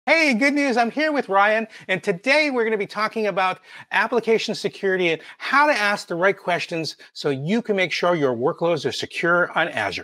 Hey, good news. I'm here with Ryan, and today we're going to be talking about application security and how to ask the right questions so you can make sure your workloads are secure on Azure.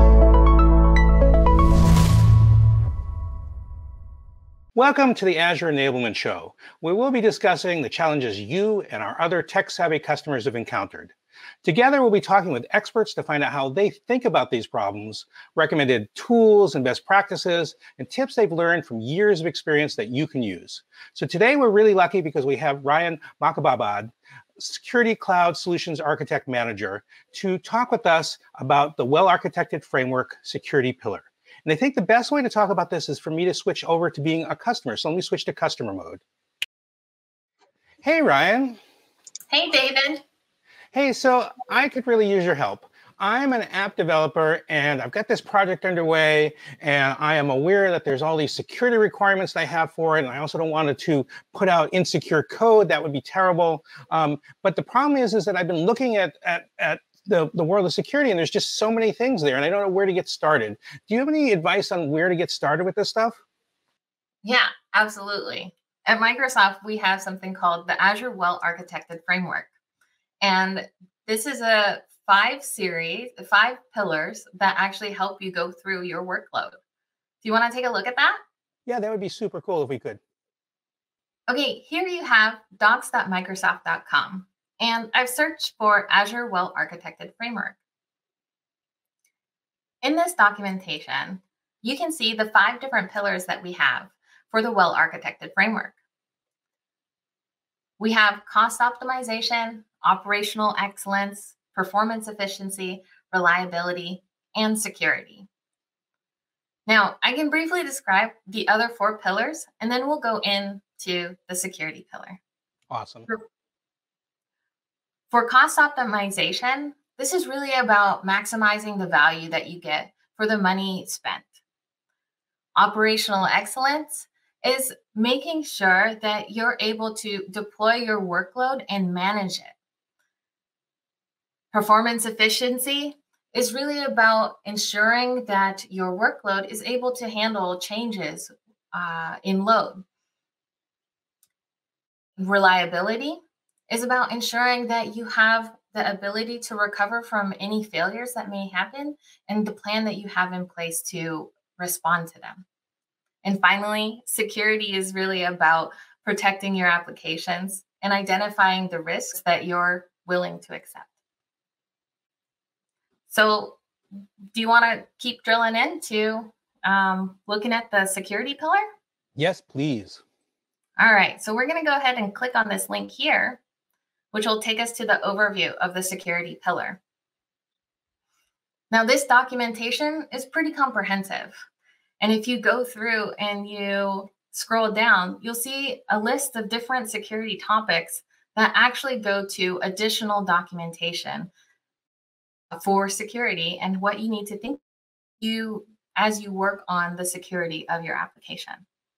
Welcome to the Azure Enablement Show, where we'll be discussing the challenges you and our other tech-savvy customers have encountered. Together, we'll be talking with experts to find out how they think about these problems, recommended tools and best practices, and tips they've learned from years of experience that you can use. So today, we're really lucky because we have Ryen Macababbad, Security Cloud Solutions Architect Manager, to talk with us about the Well-Architected Framework Security Pillar. And I think the best way to talk about this is for me to switch over to being a customer. So let me switch to customer mode. Hey, Ryan. Hey, David. Hey, so I could really use your help. I'm an app developer and I've got this project underway, and I am aware that there's all these security requirements that I have for it. And I also don't want it to put out insecure code. That would be terrible. But the problem is that I've been looking at the world of security, and there's just so many things there, and I don't know where to get started. Do you have any advice on where to get started with this stuff? Yeah, absolutely. At Microsoft, we have something called the Azure Well-Architected Framework. And this is a 5 pillars that actually help you go through your workload. Do you want to take a look at that? Yeah, that would be super cool if we could. Okay, here you have docs.microsoft.com. And I've searched for Azure Well-Architected Framework. In this documentation, you can see the 5 different pillars that we have for the Well-Architected Framework. We have cost optimization, operational excellence, performance efficiency, reliability, and security. Now, I can briefly describe the other 4 pillars, and then we'll go into the security pillar. Awesome. For cost optimization, this is really about maximizing the value that you get for the money spent. Operational excellence is making sure that you're able to deploy your workload and manage it. Performance efficiency is really about ensuring that your workload is able to handle changes in load. Reliability is about ensuring that you have the ability to recover from any failures that may happen and the plan that you have in place to respond to them. And finally, security is really about protecting your applications and identifying the risks that you're willing to accept. So do you want to keep drilling into looking at the security pillar? Yes, please. All right, so we're going to go ahead and click on this link here, which will take us to the overview of the security pillar. Now, this documentation is pretty comprehensive. And if you go through and you scroll down, you'll see a list of different security topics that actually go to additional documentation for security and what you need to think as you work on the security of your application.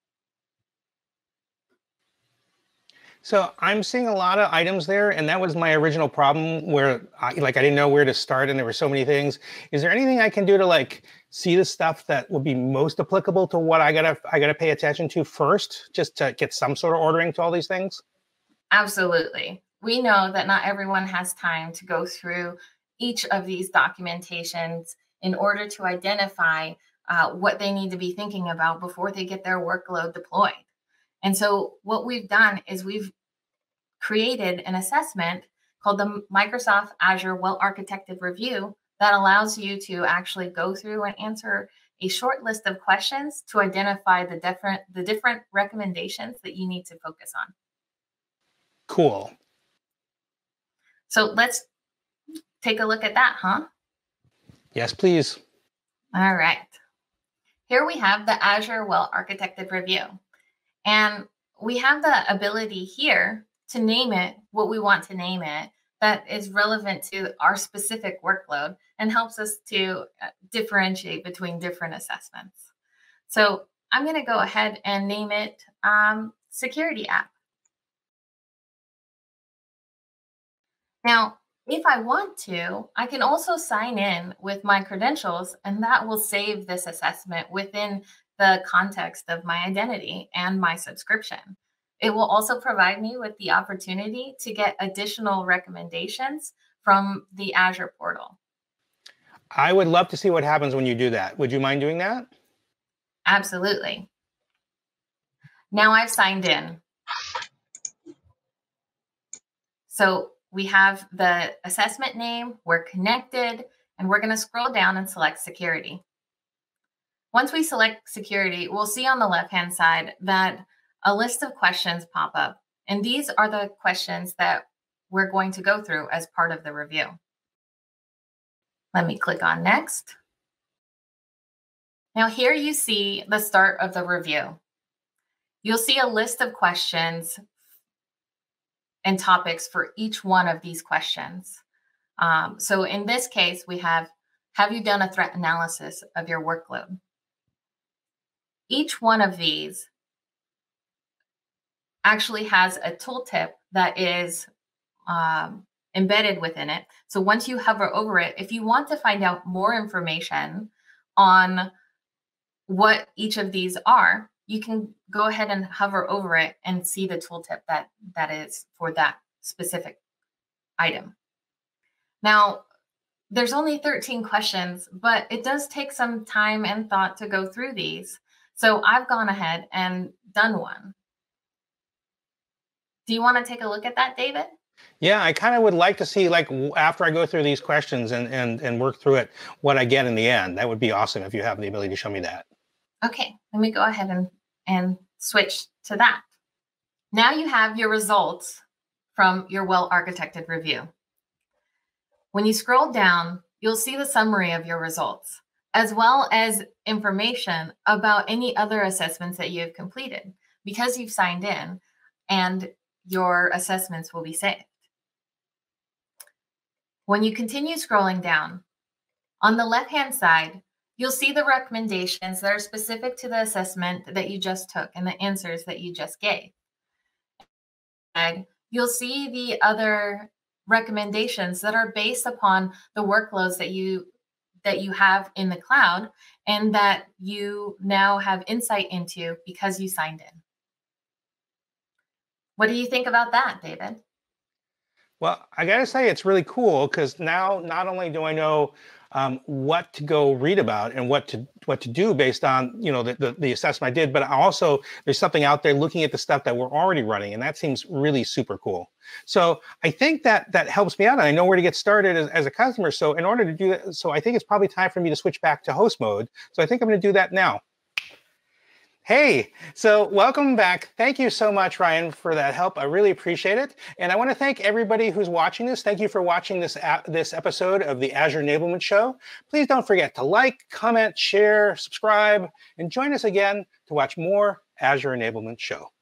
So I'm seeing a lot of items there, and that was my original problem where I didn't know where to start, and there were so many things. Is there anything I can do to see the stuff that will be most applicable to what I gotta pay attention to first, just to get some sort of ordering to all these things? Absolutely. We know that not everyone has time to go through each of these documentations in order to identify what they need to be thinking about before they get their workload deployed. And so what we've done is we've created an assessment called the Microsoft Azure Well-Architected Review that allows you to actually go through and answer a short list of questions to identify the different recommendations that you need to focus on. Cool. So let's take a look at that, huh? Yes, please. All right. Here we have the Azure Well-Architected Review. And we have the ability here to name it what we want to name it that is relevant to our specific workload and helps us to differentiate between different assessments. So I'm going to go ahead and name it Security App. Now, if I want to, I can also sign in with my credentials, and that will save this assessment within the context of my identity and my subscription. It will also provide me with the opportunity to get additional recommendations from the Azure portal. I would love to see what happens when you do that. Would you mind doing that? Absolutely. Now I've signed in. So we have the assessment name, we're connected, and we're going to scroll down and select security. Once we select security, we'll see on the left-hand side that a list of questions pop up. And these are the questions that we're going to go through as part of the review. Let me click on next. Now here you see the start of the review. You'll see a list of questions and topics for each one of these questions. So in this case, we have you done a threat analysis of your workload? Each one of these actually has a tooltip that is embedded within it. So once you hover over it, if you want to find out more information on what each of these are, you can go ahead and hover over it and see the tooltip that is for that specific item. Now, there's only 13 questions, but it does take some time and thought to go through these. So I've gone ahead and done one. Do you want to take a look at that, David? Yeah, I kind of would like to see, like, after I go through these questions and work through it, what I get in the end. That would be awesome if you have the ability to show me that. Okay, let me go ahead and switch to that. Now you have your results from your well-architected review. When you scroll down, you'll see the summary of your results, as well as information about any other assessments that you have completed, because you've signed in and your assessments will be saved. When you continue scrolling down, on the left-hand side, you'll see the recommendations that are specific to the assessment that you just took and the answers that you just gave. And you'll see the other recommendations that are based upon the workloads that you have in the cloud and that you now have insight into because you signed in. What do you think about that, David? Well, I got to say it's really cool because now not only do I know what to go read about and what to do based on the assessment I did, but also there's something out there looking at the stuff that we're already running, and that seems really super cool. So I think that helps me out, and I know where to get started as a customer. So in order to do that, so I think it's probably time for me to switch back to host mode. So I think I'm going to do that now. Hey, so welcome back. Thank you so much, Ryen, for that help. I really appreciate it. And I want to thank everybody who's watching this. Thank you for watching this episode of the Azure Enablement Show. Please don't forget to like, comment, share, subscribe, and join us again to watch more Azure Enablement Show.